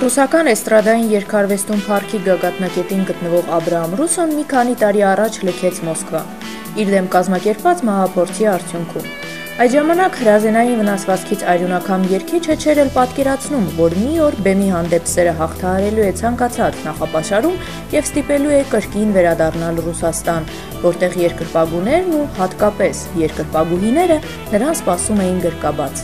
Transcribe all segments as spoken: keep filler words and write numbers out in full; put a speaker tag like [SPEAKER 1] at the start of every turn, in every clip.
[SPEAKER 1] Ռուսական էստրադային երգարվեստում փառքի գագաթնակետին գտնվող Աբրահամ Ռուսոն մի քանի տարի առաջ լքեց Մոսկվա, իր դեմ կազմակերպված մահափորձի արդյունքում։ Այդ ժամանակ հրազենային վնասվածքից այրունակամ երգիչը չէր էլ պատկերացնում, որ մի օր բեմի հանդեպ սերը հաղթահարելու է ցանկացած նախապաշարում եւ ստիպելու է կրկին վերադառնալ Ռուսաստան, որտեղ երկրպագուներն ու հատկապես երկրպագուհիները նրան սպասում էին գրկաբաց։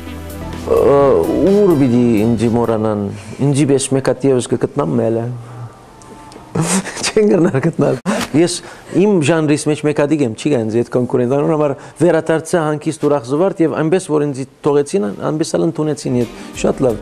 [SPEAKER 2] Ուր պիտի ինձ մոռանան, ինձ պես մեկ ատիևս կգտնամ մելը, չեն գրնար գտնել։ Ես իմ ժանրիս մեջ մեկ ադիկ եմ, չի գանձի այդ կոնկուրենտանուն համար վերադարձա հանգիստ ուրախ զվարդ եւ այնպես որ ինձ թողեցին, այնպես էլ ընդունեցին իդ, շատ լավ։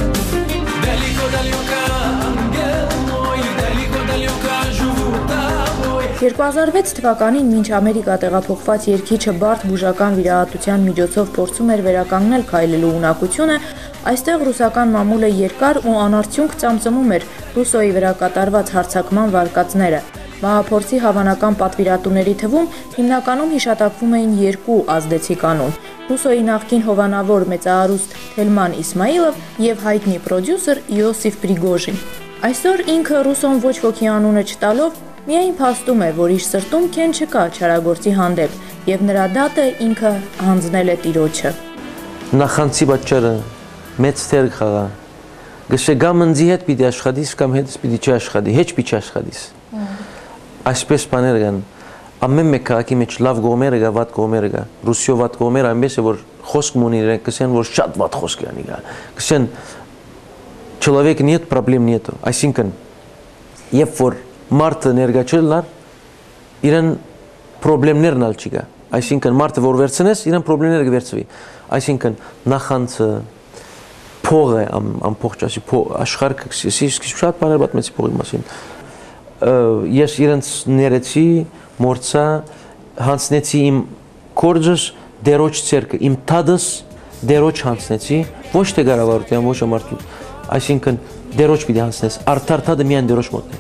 [SPEAKER 1] երկու հազար վեց թվականին մինչ Ամերիկա տեղափոխված երգիչը բարդ բուժական վիրահատության միջոցով փորձում էր վերականգնել քայլելու ունակությունը, այստեղ ռուսական մամուլը երկար ու անարդյունք ծամծմում էր Ռուսոյի վրա կատարված հարձակման վարկածները։ Մահափորձի հավանական պատվիրատուների թվում հիմնականում հիշատակվում էին երկու ազդեցիկ անուն՝ Ռուսոյի նախկին հովանավոր մեծահարուստ Թելման Իսմայիլով եւ հայտնի պրոդյուսեր Իոսիֆ Պրիգոժին։ Այսօր ինքը Ռուսոն ոչ ոքի անունը չտալով միայն փաստում է, որ իր սրտում քեն չկա չարագործի հանդեպ, եւ նրա դատը ինքը հանձնել է տիրոջը։
[SPEAKER 2] Նախանցի պատճառը մեծ թեր խաղա։ Գշե կամ ինձի հետ պիտի աշխատիս, կամ հետս պիտի չաշխատի, հեչ պիտի չաշխատիս։ Այսպես բաներ կան։ Ամեն մեկ քաղաքի մեջ լավ կողմերը կա, վատ կողմերը կա։ Ռուսիո վատ կողմերը այնպես է, որ խոսք ունի իրենք կսեն, որ շատ վատ խոսք կանի կա։ Կսեն человек нет, проблем нету։ Այսինքն, երբ որ մարդը ներկա չլար, իրեն պրոբլեմներն ալ չի գա։ Այսինքն մարդը որ վերցնես, իրեն պրոբլեմները կվերցվի։ Այսինքն նախանցը, փողը, ամբողջ ասի, աշխարհը, ես շատ բաներ պատմեցի փողի մասին։ Ես իրենց ներեցի, մորցա, հանցնեցի իմ կորջս, դերոջ ցերկը, իմ թադս դերոջ հանցնեցի, ոչ թե գարավարության, ոչ ամարտու։ Այսինքն դերոջ պիտի հանցնես, արդար թադը միայն դերոջ մոտ է։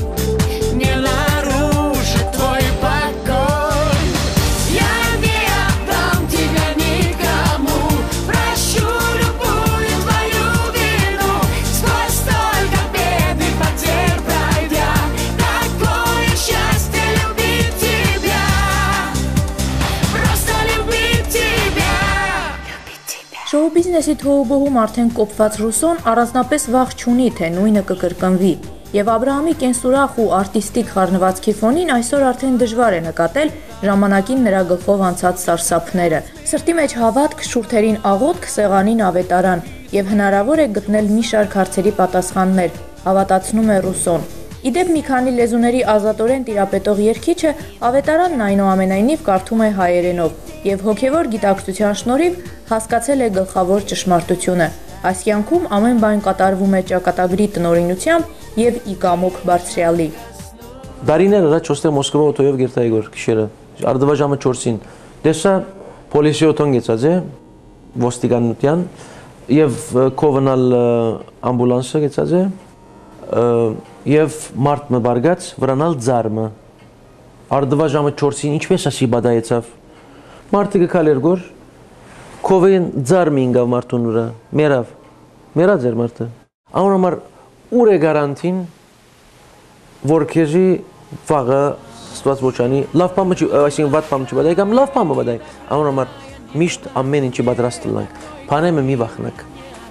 [SPEAKER 1] Շոու բիզնեսի թոհուբոհում արդեն կոփված Ռուսոն առանձնապես վախ չունի, թե նույնը կկրկնվի, եւ Աբրահամի կենսուրախ ու արտիստիկ խառնվածքի ֆոնին այսօր արդեն դժվար է նկատել ժամանակին նրա գլխով անցած սարսափները։ Սրտի մեջ հավատք, շուրթերին աղոթք, սեղանին ավետարան, եւ հնարավոր է գտնել մի շարք հարցերի պատասխաններ, հավատացնում է Ռուսոն։ Իդեպ մի քանի լեզուների ազատորեն տիրապետող երգիչը ավետարանն այնուամենայնիվ կարդում է հայերենով եւ հոգեվոր գիտակցության շնորհիվ հասկացել է գլխավոր ճշմարտությունը։ Այս կյանքում ամեն բան կատարվում է ճակատագրի տնօրինությամբ եւ ի կամոք բարձրյալի։
[SPEAKER 2] Դարիներ առաջ ոստեղ Մոսկվա օտոյով գերտայգոր քիշերը արդվա ժամը չորսին դեսա պոլիսի օտոն գեցած է ոստիկանության եւ կովնալ ամբուլանսը գեցած է եւ մարդ մը բարգած վրանալ ձարմը արդվա ժամը չորսին ինչպես ասի բադայեցավ մարդը գկալ երգոր կովեն ձարմը ինգավ մարդուն վրա մերավ մերած էր մարդը անորմար ուր է գարանտին որ քեզի վաղը ստված ոչանի լավ բամը չի այսինքն վատ բամը չի բադայ կամ լավ բամը բադայ անորմար միշտ ամեն ինչի պատրաստ լինենք բանեմը մի վախնակ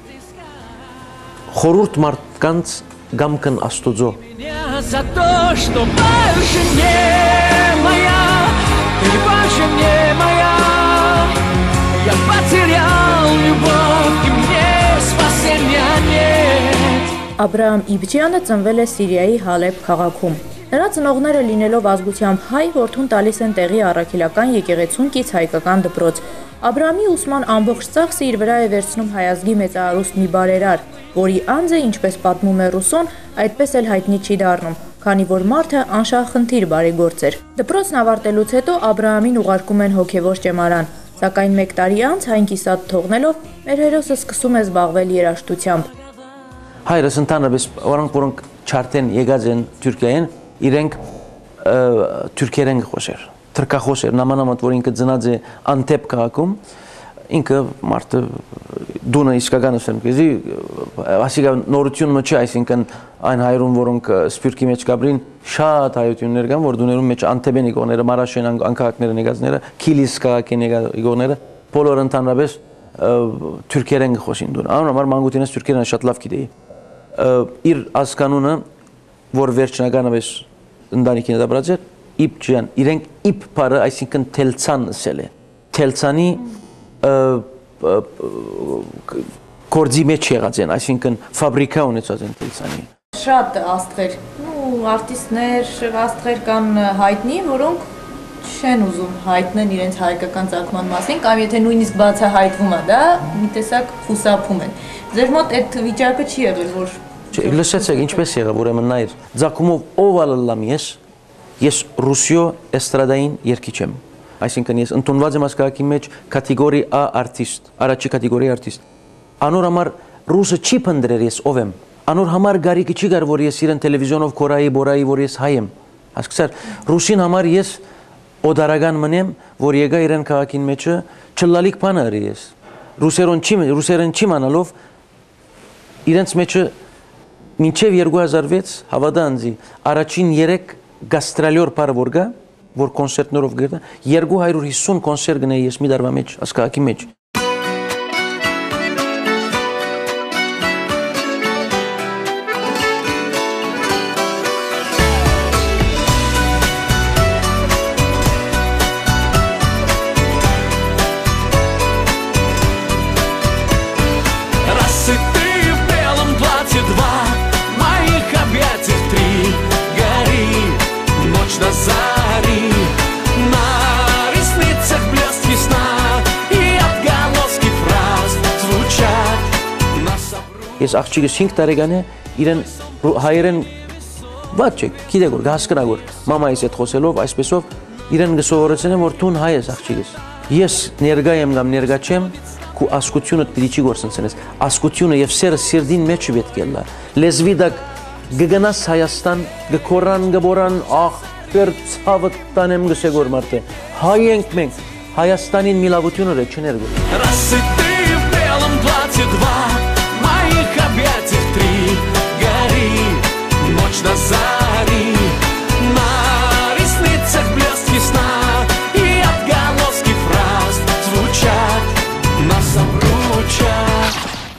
[SPEAKER 2] խորուրդ մարդկանց Гамкан Астудзо. За то, что больше не моя, ты больше не моя. Я потерял любовь, и мне спасения нет.
[SPEAKER 1] Աբրահամ Իբջյանը ծնվել է Սիրիայի Հալեբ քաղաքում։ Նրա ծնողները լինելով ազգությամբ հայ, որդուն տալիս են տեղի առաքելական եկեղեցուն կից հայկական դպրոց։ Աբրահամի ուսման ամբողջ ծախսը իր վրա է վերցնում հայազգի մեծահարուստ մի բարերար, որի անձը, ինչպես պատմում է Ռուսոն, այդպես էլ հայտնի չի դառնում, քանի որ մարդը անշահախնդիր բարեգործ էր։ Դպրոցն ավարտելուց հետո Աբրահամին ուղարկում են հոգևոր ճեմարան, սակայն մեկ տարի անց հայն կիսատ թողնելով մեր հերոսը սկսում է զբաղվել երաժշտությամբ։
[SPEAKER 2] Հայրս ընդհանրապես որանք որոնք չարտեն եկած են Թուրքիայեն, իրենք թուրքերեն խոսեր, թրքախոս էր, նամանամատ որ ինքը ծնած է Անտեպ քաղաքում, ինքը մարդը դունը իսկական ասեմ քեզի ասիկա նորությունը չի, այսինքն այն հայրուն, որոնք սպյուրքի մեջ կաբրին, շատ հայություններ կան, որ դուներում մեջ Անտեբեն իկոները, Մարաշեն անկահակները նեգազները, Քիլիս քաղաքի իկոները, բոլորը ընդհանրապես թուրքերեն խոսին դուն։ Անոր համար մանկությունից թուրքերեն շատ լավ գիտեի։ Իր ազգանունը, որ վերջնականապես ընտանիքին դաբրած էր, իբ ջան, իրենք իբ բարը, այսինքն թելցան ասել է։ Թելցանի կորձի մեջ եղած են, այսինքն ֆաբրիկա ունեցած են թելցանի։
[SPEAKER 1] Շատ աստղեր, ու արտիստներ, աստղեր կան հայտնի, որոնք չեն ուզում հայտնեն իրենց հայկական ծագման մասին, կամ եթե նույնիսկ բացահայտվում է, դա մի տեսակ խուսափում են։ Ձեր մոտ այդ վիճակը չի եղել, որ
[SPEAKER 2] լսեցեք, ինչպես եղավ, ուրեմն նայր, ձակումով ով ալլամ ես, ես Ռուսիո էստրադային երգիչ եմ, այսինքն ես ընդունված եմ ասկայակի մեջ կատեգորի A արտիստ, առաջի կատեգորի արտիստ, անոր համար ռուսը չի պնդրեր ես ով եմ, անոր համար գարիկը չի գար, որ ես իրեն տելևիզիոնով կորայի, բորայի, որ ես հայ եմ, ասկսար, ռուսին համար ես օդարական մնեմ, որ եկա իրեն քաղաքին մեջը չլալիք բանը արի ես, ռուսերեն չի մանալով, իրենց մեջը մինչև երկու հազար վեց հավատա անձի, առաջին երեք գաստրալյոր պարը որ գա, որ կոնսերտներով գրդա, երկու հարյուր հիսուն կոնսերտ գնեի ես մի դարվա մեջ, ասկայակի մեջ։ Ես աղջիկս հինգ տարեկան է, իրեն հայերեն վատ չէ, գիտեք որ, հասկնա որ, մամայիս հետ խոսելով, այսպեսով, իրեն գսովորեցեն եմ, որ տուն հայ ես աղջիկս։ Ես ներգա եմ կամ ներգա չեմ, կու ասկությունըտ պիտի չի գործընցենես, ասկությունը և սերը սիրդին մեջ պետք է լա, լեզվի դակ գգնաս Հայաստան, գկորան, գբորան, աղ, պեր ցավը տանեմ գսեգոր մարդը, հայ ենք մենք, Հայաստանին միլավությունը ռեկ չներգո։
[SPEAKER 3] Объятиях три гори, ночь на зари, на ресницах блеск весна, и отголоски фраз звучат, нас обручат.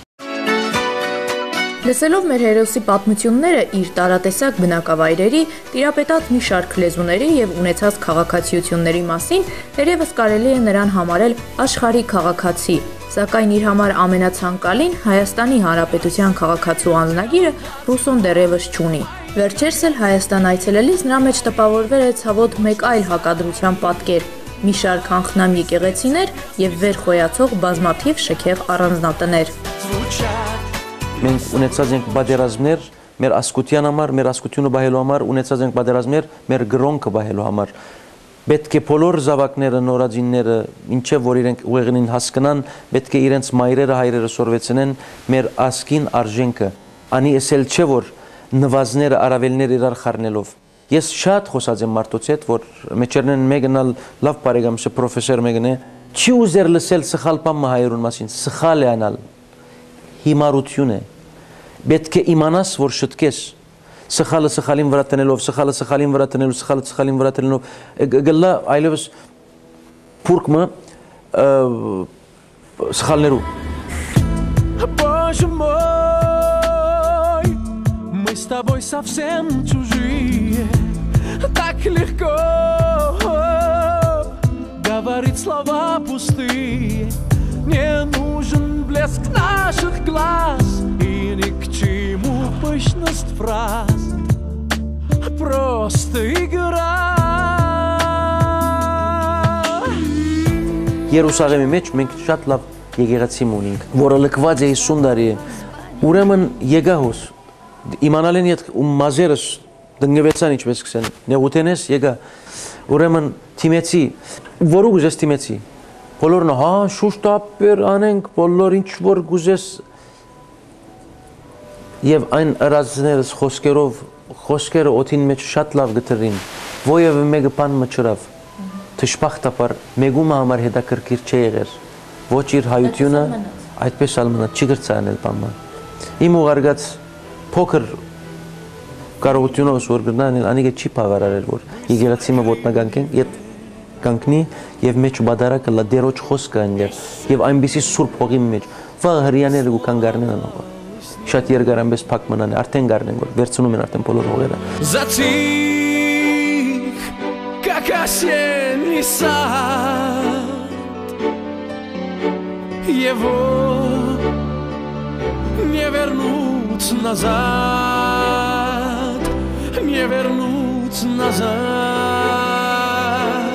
[SPEAKER 1] Լսելով մեր հերոսի պատմությունները իր տարատեսակ բնակավայրերի, տիրապետած մի շարք լեզուների և ունեցած քաղաքացիությունների մասին, երևս կարելի է նրան համարել աշխարհի քաղաքացի, սակայն իր համար ամենացանկալին Հայաստանի Հանրապետության քաղաքացու անձնագիրը Ռուսոն դեռևս չունի։ Վերջերս էլ Հայաստան այցելելիս նրա մեջ տպավորվել է ցավոտ մեկ այլ հակադրության պատկեր, մի շարք անխնամ եկեղեցիներ և վեր խոյացող բազմաթիվ շքեղ առանձնատներ։
[SPEAKER 2] Մենք ունեցած ենք բادرազմներ, մեր ասկության համար, մեր ասկությունը բահելու համար, ունեցած ենք բادرազմներ, մեր գրոնքը բահելու համար։ Պետք է բոլոր զավակները, նորածինները, ինչև որ իրենք ուղեղին հասկանան, պետք է իրենց մայրերը, հայրերը սորվեցնեն մեր ասկին արժենքը։ Անի էսել չէ որ նվազները, արավելներ իրար խառնելով։ Ես շատ խոսած եմ մարդոց հետ, որ մեջերնեն մեկնալ լավ բարեկամս է, պրոֆեսոր մեկն է, չի ուզեր լսել սխալ բան հայերուն մասին, սխալ է անալ։ Հիմարություն է։ Պետք է իմանաս, որ շտկես, սխալը սխալին վրա տնելով, սխալը սխալին վրա տնելով, սխալը սխալին վրա տնելով, գլա այլևս փուրկմը սխալներու։
[SPEAKER 3] Боже мой, мы с тобой совсем чужие, так легко говорить слова пустые, не нужен блеск наших глаз и ни к чему пышность фраз, просто игра.
[SPEAKER 2] Երուսաղեմի մեջ մենք շատ լավ եկեղեցի ունենք, որը լքված է հիսուն տարի է։ Ուրեմն եկահոս իմանալ են իդ ու մազերս դնգվեցան ինչպես կսեն, նեղութենես եկա։ Ուրեմն թիմեցի, որու գուզես թիմեցի։ Բոլորն հա շուշտապեր անենք, բոլոր ինչ որ գուզես եւ այն ըրազներս խոսքերով, խոսքերը օթին մեջ շատ լավ գտրին, ովևէ մեկը բան մչրավ, թշպախտապար մեկումը համար հետաքրքիր չէ եղեր, ոչ իր հայությունը այդպես ալմանած չի գրծանել բաման։ Իմ ուղարկած փոքր կարողությունով որ գտնանել անիկը չի բավարարել որ եկեղեցիմը ոտնագանքեն եւ կանգնի եւ մեջ բադարակը լա դերոջ խոսքը այնտեղ եւ այնպեսի սուրբ հողի մեջ վաղ հрьяաները ու կանգառնեն անով շատ երկար ամբես փակ մնան արդեն գարնեն որ վերցնում են արդեն բոլոր հողերը
[SPEAKER 3] Затих как осенний сад Его не вернуть назад Не вернуть назад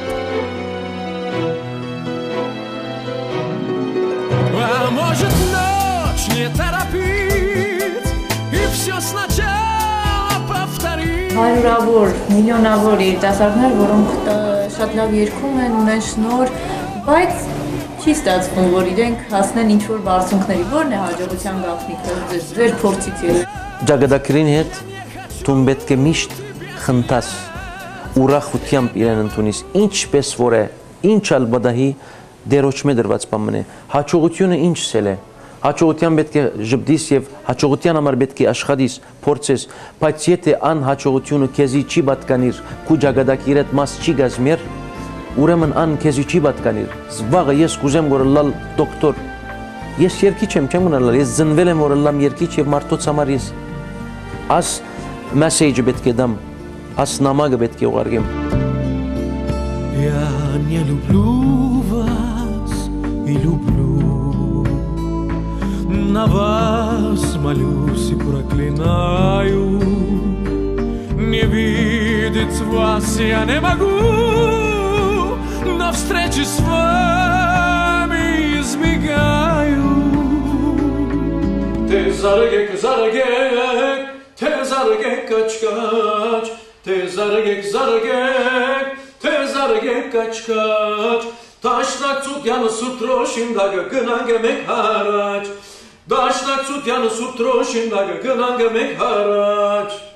[SPEAKER 3] А может ночь не торопить И все сначала повторить
[SPEAKER 1] Հարյուրավոր, միլիոնավոր երիտասարդներ, որոնք շատ լավ երգում են, ունեն շնորհ, բայց չի ստացվում, որ իրենք հասնեն ինչ-որ բարձունքների, որն է հաջողության գաղտնիքը ձեր փորձից ելնելով։
[SPEAKER 2] Ճակատագրին հետ դու պետք է միշտ խնդաս ուրախությամբ իրեն ընդունես, ինչպես որ է, ինչ ալ բադահի դերոճմե դրված բան է, հաջողությունը ինչսել է, հաջողության պետք է ժպտիս եւ հաջողության համար պետք է աշխատես, փորձես, բայց եթե անհաջողությունը քեզի չի պատկանիր, քու ճակատագրի հետ մաս չի գազմեր Ուրեմն ան քեզի չի պատկանիր։ Զբաղը ես կուզեմ որ լալ դոկտոր։ Ես երկիչ եմ, չեմ գնալ, ես ծնվել եմ որ լամ երկիչ եւ մարդոց համար ես աս մեսեջը պետք է դամ, աս նամակը պետք է ուղարկեմ։
[SPEAKER 3] Я не люблю вас и люблю На вас молюсь и проклинаю Не видеть вас я не могу Но встречи с вами избегаю Ты зарыгек, зарыгек, ты зарыгек, кач-кач Ты зарыгек, зарыгек, ты зарыгек, кач-кач Taşnak tut yanı sutroşim daga gınan gemek haraç Taşnak tut yanı sutroşim daga gınan gemek haraç